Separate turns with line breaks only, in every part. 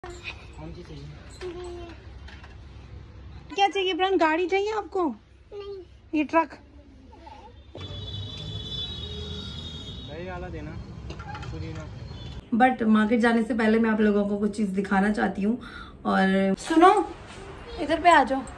कौन सी चाहिए?
क्या चाहिए ब्रांड? गाड़ी चाहिए आपको?
नहीं।
ये ट्रक
वाला देना पुदीना।
बट मार्केट जाने से पहले मैं आप लोगों को कुछ चीज दिखाना चाहती हूँ। और सुनो, इधर पे आ जाओ।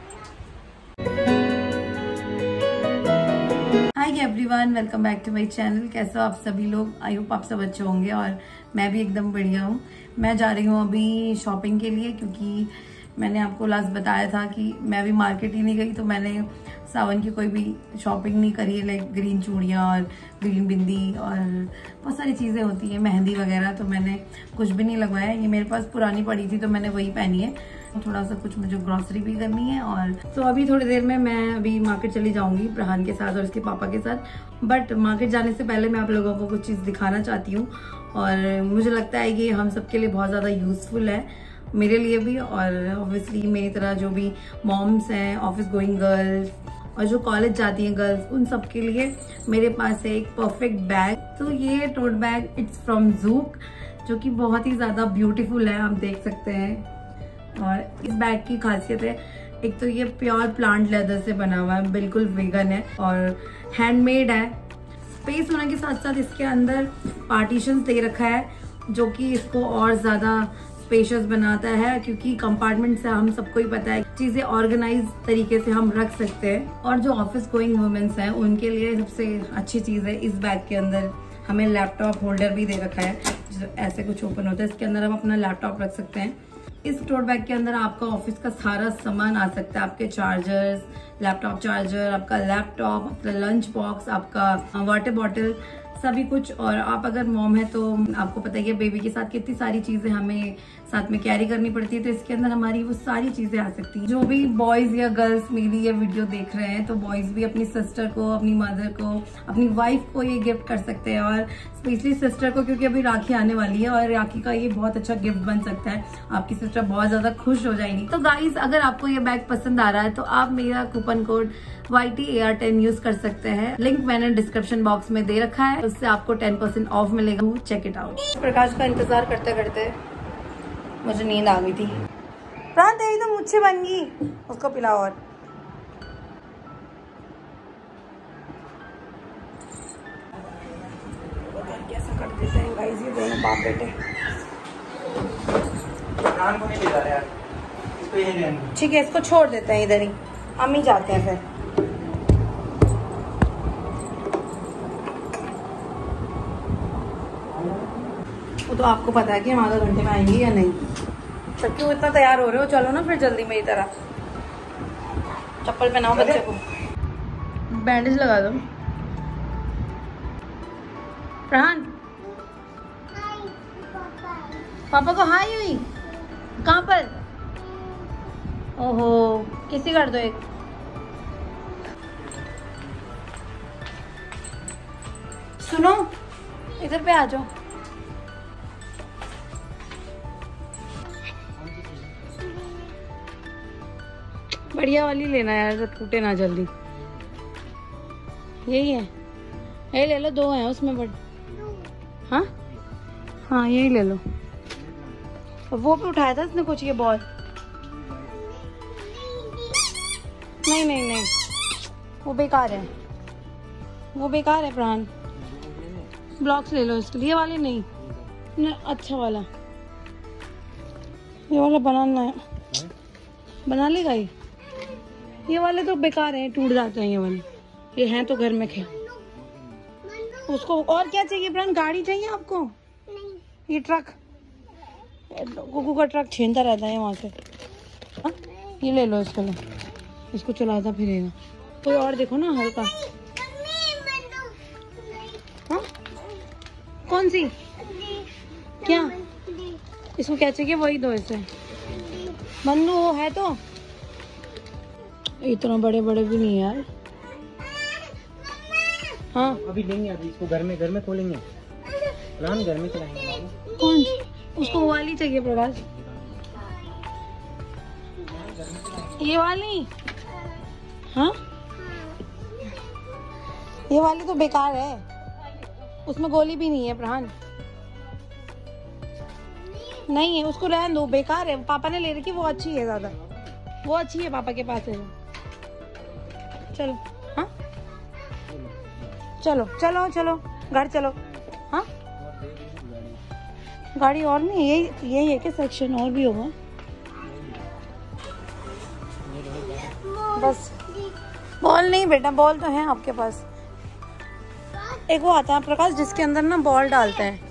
Hi everyone, welcome back to my channel. कैसे हो आप सभी लोग? आई होप आप सब अच्छे होंगे और मैं भी एकदम बढ़िया हूँ। मैं जा रही हूँ अभी शॉपिंग के लिए, क्योंकि मैंने आपको लास्ट बताया था कि मैं अभी मार्केट ही नहीं गई, तो मैंने सावन की कोई भी शॉपिंग नहीं करी है। लाइक ग्रीन चूड़ियाँ और ग्रीन बिंदी और बहुत सारी चीज़ें होती हैं, मेहंदी वगैरह, तो मैंने कुछ भी नहीं लगवाया। ये मेरे पास पुरानी पड़ी थी तो मैंने वही पहनी है। थोड़ा सा कुछ मुझे ग्रोसरी भी करनी है। और तो अभी थोड़ी देर में मैं अभी मार्केट चली जाऊंगी प्रहान के साथ और उसके पापा के साथ। बट मार्केट जाने से पहले मैं आप लोगों को कुछ चीज़ दिखाना चाहती हूँ और मुझे लगता है कि हम सबके लिए बहुत ज़्यादा यूजफुल है, मेरे लिए भी और ऑब्वियसली मेरी तरह जो भी मॉम्स हैं, ऑफिस गोइंग गर्ल्स और जो कॉलेज जाती हैं गर्ल्स, उन सब के लिए मेरे पास है एक परफेक्ट बैग। तो ये tote bag it's from Zouk, जो कि बहुत ही ज़्यादा ब्यूटीफुल है, आप देख सकते हैं। और इस बैग की खासियत है, एक तो ये प्योर प्लांट लेदर से बना हुआ है, बिल्कुल वेगन है और हैंडमेड है। स्पेस होने के साथ साथ इसके अंदर पार्टीशंस दे रखा है, जो कि इसको और ज़्यादा स्पेशियस बनाता है, क्योंकि कंपार्टमेंट से हम सबको ही पता है चीजें ऑर्गेनाइज तरीके से हम रख सकते हैं। और जो ऑफिस गोइंग वुमेन्स हैं उनके लिए सबसे अच्छी चीज है, इस बैग के अंदर हमें लैपटॉप होल्डर भी दे रखा है, जो ऐसे कुछ ओपन होता है। इसके अंदर हम अपना लैपटॉप रख सकते हैं। इस टोट बैग के अंदर आपका ऑफिस का सारा सामान आ सकता है, आपके चार्जर्स, लैपटॉप चार्जर, आपका लैपटॉप, आपका लंच बॉक्स, आपका वाटर बॉटल, सभी कुछ। और आप अगर मॉम है तो आपको पता है कि बेबी के साथ कितनी सारी चीजें हमें साथ में कैरी करनी पड़ती है, तो इसके अंदर हमारी वो सारी चीजें आ सकती हैं। जो भी बॉयज या गर्ल्स मेरी ये वीडियो देख रहे हैं, तो बॉयज भी अपनी सिस्टर को, अपनी मदर को, अपनी वाइफ को ये गिफ्ट कर सकते हैं। और स्पेशली सिस्टर को, क्योंकि अभी राखी आने वाली है और राखी का ये बहुत अच्छा गिफ्ट बन सकता है। आपकी सिस्टर बहुत ज्यादा खुश हो जाएगी। तो गाइज, अगर आपको ये बैग पसंद आ रहा है तो आप मेरा कूपन कोड YTAR10 यूज कर सकते हैं। लिंक मैंने डिस्क्रिप्शन बॉक्स में दे रखा है, उससे आपको 10% ऑफ मिलेगा। Check it out. प्रकाश का इंतजार करते करते मुझे नींद आ गई थी। प्रांत तेरी तो मुझसे बन गई, उसको पिलाओ। और कैसा कर देते हैं गाइस ये दोनों बाप बेटे।
प्राण को नहीं ले जा रहे यार, इसको ये ले आएंगे।
ठीक है, इसको छोड़ देते हैं इधर ही, हम ही जाते हैं फिर। वो तो आपको पता है कि हम आधा घंटे में आएंगे या नहीं। तो क्यों इतना तैयार हो रहे हो? चलो ना फिर जल्दी मेरी तरह। चप्पल पहनाओ बच्चे को, बैंडेज लगा दो। प्रहान, पापा को हाय हुई? कहाँ पर? ओहो, किसी कर दो एक। सुनो, इधर पे आ जाओ। बढ़िया वाली लेना यार, जो टूटे ना जल्दी। यही है, यही ले लो। दो हैं उसमें, बट हाँ हाँ यही ले लो। वो भी उठाया था इसने कुछ, ये बॉल। नहीं नहीं नहीं, वो बेकार है, वो बेकार है प्राण। ब्लॉक्स ले लो इसके लिए, ये वाले नहीं ना, अच्छा वाला, ये वाला बनाना है, बना लेगा ये वाले तो बेकार हैं, टूट जाते हैं ये वाले। ये हैं तो घर में खे उसको। और क्या चाहिए प्राण? गाड़ी चाहिए आपको?
नहीं।
ये ट्रक, गुगू का ट्रक छीनता रहता है वहाँ से। हाँ, ये ले लो इसको, लो, इसको चलाता फिरेगा। कोई और देखो ना हल्का। हाँ, कौन सी? क्या इसको क्या चाहिए? वही दो इसे। बंदू वो है तो इतना बड़े बड़े भी नहीं यार। हाँ
अभी लेंगे, अभी इसको घर में खोलेंगे, प्लान घर में चलाएंगे।
कौन? उसको वो वाली चाहिए प्रकाश, ये वाली। हाँ, ये वाली तो बेकार है, उसमें गोली भी नहीं है प्रहान। नहीं है, उसको रहने दो, बेकार है। पापा ने ले रखी, वो अच्छी है ज्यादा, वो अच्छी है, पापा के पास है। चलो हाँ चलो चलो चलो घर चलो। हाँ गाड़ी और नहीं, यही है कि सेक्शन और भी होगा बस। बॉल नहीं बेटा, बॉल तो है आपके पास। एक वो आता है प्रकाश जिसके अंदर ना बॉल डालते हैं,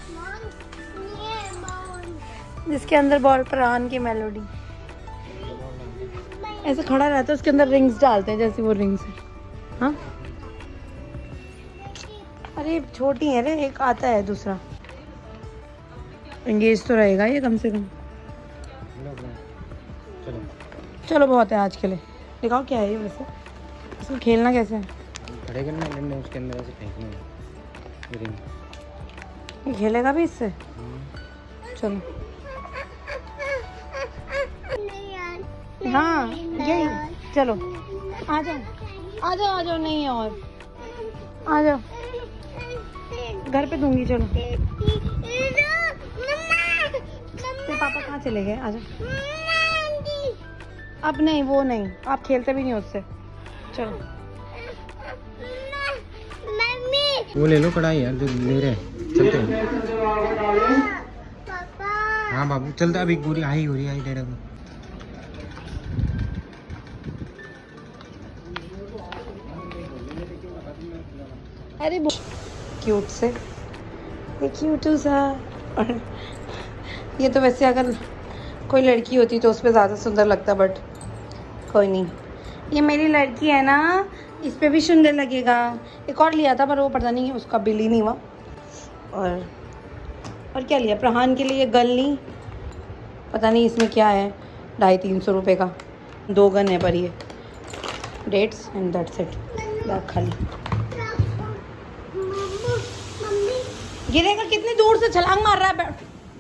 जिसके अंदर बॉल प्राण की मेलोडी ऐसे खड़ा रहता है, उसके अंदर रिंग्स डालते हैं जैसी वो रिंग्स है। हाँ अरे छोटी है रे, एक आता है दूसरा, एंगेज तो रहेगा ये कम से कम।
चलो
चलो बहुत है आज के लिए। दिखाओ क्या है ये वैसे, इसको खेलना कैसे है?
खड़े करना डंडे उसके अंदर ऐसे फेंकने रिंग।
ये खेलेगा भी इससे? चलो हाँ यही, चलो आ जाओ आ जाओ आ जाओ। नहीं है और, आ जाओ घर पे दूंगी। चलो तो पापा कहाँ चले गए? आ जाओ। अब नहीं, वो नहीं, आप खेलते भी नहीं उससे। चलो
वो ले लो कढ़ाई यार जो ले रहे हैं, चलते हैं। हाँ बाबू चलता, अभी पूरी आई हो रही आई डेढ़।
अरे क्यूट से, ये क्यूट सा। और ये तो वैसे अगर कोई लड़की होती तो उस पर ज़्यादा सुंदर लगता, बट कोई नहीं, ये मेरी लड़की है ना, इस पे भी सुंदर लगेगा। एक और लिया था पर वो पता नहीं उसका बिल ही नहीं हुआ। और क्या लिया प्रहान के लिए? गल पता नहीं इसमें क्या है, 250-300 रुपये का। 2 गन है पर ये dates and that's it. Bag खाली। गिरेगा, कितनी दूर से छलांग मार रहा है।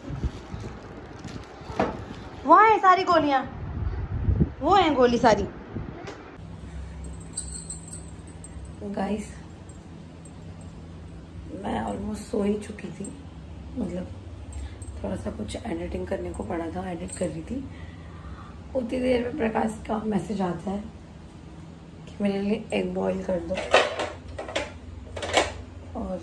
वहाँ है सारी गोलियां, वो हैं गोली सारी। गाइस मैं ऑलमोस्ट सो ही चुकी थी, मतलब थोड़ा सा कुछ एडिटिंग करने को पड़ा था, एडिट कर रही थी। उतनी देर में प्रकाश का मैसेज आता है कि मेरे लिए एग बॉईल कर दो। और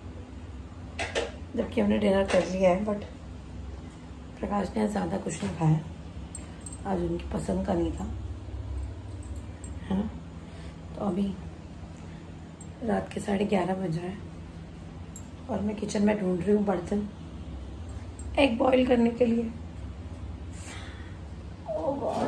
जबकि हमने डिनर कर लिया है, बट प्रकाश ने ज़्यादा कुछ नहीं खाया, आज उनकी पसंद का नहीं था, है ना। तो अभी रात के 11:30 बज रहे हैं और मैं किचन में ढूंढ रही हूँ बर्तन एग बॉईल करने के लिए। ओह गॉड,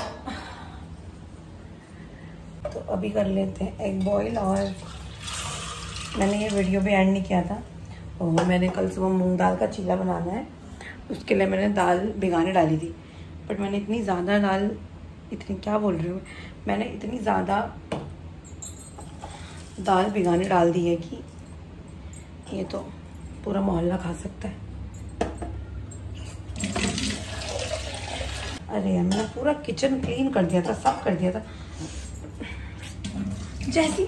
तो अभी कर लेते हैं एग बॉईल। और मैंने ये वीडियो भी एंड नहीं किया था, और मैंने कल सुबह मूंग दाल का चीला बनाना है, उसके लिए मैंने दाल भिगाने डाली थी। बट मैंने इतनी ज़्यादा दाल, क्या बोल रही हूँ, मैंने इतनी ज़्यादा दाल भिगाने डाल दी है कि ये तो पूरा मोहल्ला खा सकता है। अरे यार मैंने पूरा किचन क्लीन कर दिया था, सब कर दिया था, जैसी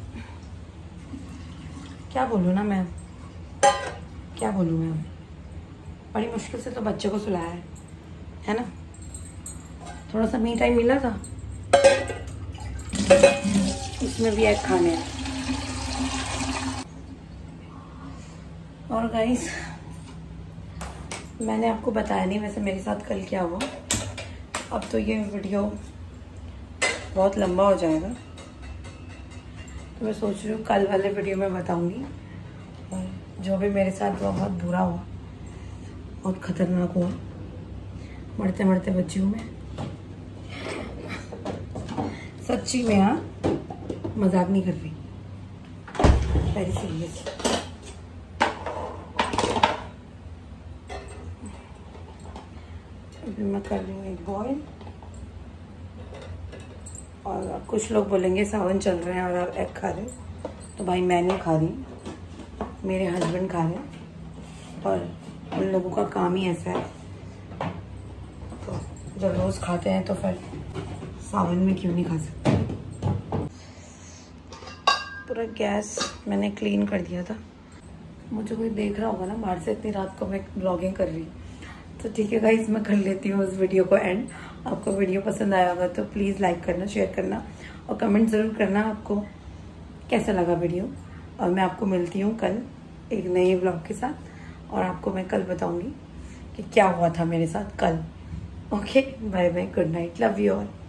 क्या बोलूँ ना मैं, क्या बोलूँ मैं, बड़ी मुश्किल से तो बच्चे को सुलाया है ना। थोड़ा सा मी टाइम मिला था, इसमें भी एग खाने हैं। और गाइस मैंने आपको बताया नहीं वैसे मेरे साथ कल क्या हुआ। अब तो ये वीडियो बहुत लंबा हो जाएगा, तो मैं सोच रही हूँ कल वाले वीडियो में बताऊंगी। और जो भी मेरे साथ हुआ बहुत बुरा हुआ, बहुत खतरनाक हुआ, मरते मरते बची हूँ मैं, सच्ची में। हाँ मजाक नहीं कर रही, वेरी सीरियस। अभी मैं कर रही हूँ एक बॉईल। और कुछ लोग बोलेंगे सावन चल रहे हैं और आप एग खा रहे, तो भाई मैं नहीं खा रही, मेरे हस्बैंड खा रहे हैं, और उन लोगों का काम ही ऐसा है। तो जब रोज़ खाते हैं तो फिर सावन में क्यों नहीं खा सकते। पूरा गैस मैंने क्लीन कर दिया था। मुझे कोई देख रहा होगा ना बाहर से, इतनी रात को मैं ब्लॉगिंग कर रही, तो ठीक है गाइस, मैं कर लेती हूँ उस वीडियो को एंड। आपको वीडियो पसंद आया होगा तो प्लीज़ लाइक करना, शेयर करना और कमेंट ज़रूर करना आपको कैसा लगा वीडियो। और मैं आपको मिलती हूँ कल एक नए व्लॉग के साथ, और आपको मैं कल बताऊँगी कि क्या हुआ था मेरे साथ कल। Okay, bye bye, good night, love you all.